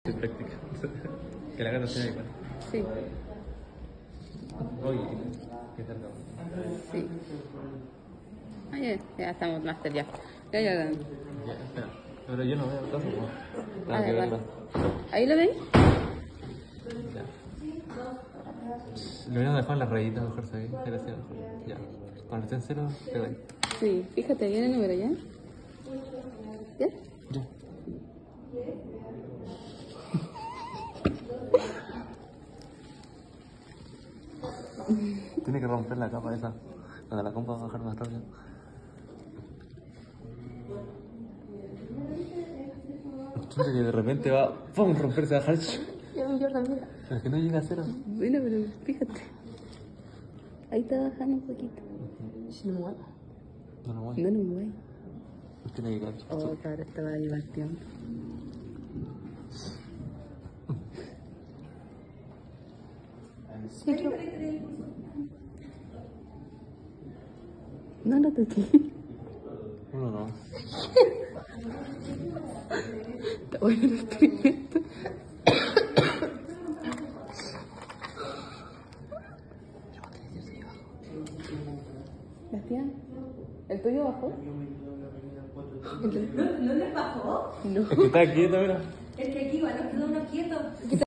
De práctica. Que la gata sea igual. Sí, Oye, ¿qué tal? sí. Ay, ya estamos máster ya. Ya. Ya, espera. Pero yo no veo el caso, ¿no? A Tengo que ver, verla. ¿ahí lo veis? Ya. Lo voy a dejar en las rayitas mejor, ¿sabes? Gracias, mejor. Ya. Cuando esté en cero, te doy. Sí, fíjate bien el número, ¿ya? ¿Ya? Ya. Tiene que romper la capa esa. Cuando la compa va a bajar más rápido. Chuta, que de repente va, ¡pum! Romperse, a bajar. Ya, Jordan, mira. Pero que no llega a cero. Bueno, pero fíjate. Ahí está bajando un poquito. No me muevo. No, no voy. No me muevo. Tiene que quedar. Oh, cabrón, estaba de divertido. Sí, creo. No lo toqué. Uno no. Está bueno el experimento. Bastián, ¿el tuyo bajó? ¿No les bajó? No. Es que está quieto, mira. Es que aquí igual nos quedó uno quieto.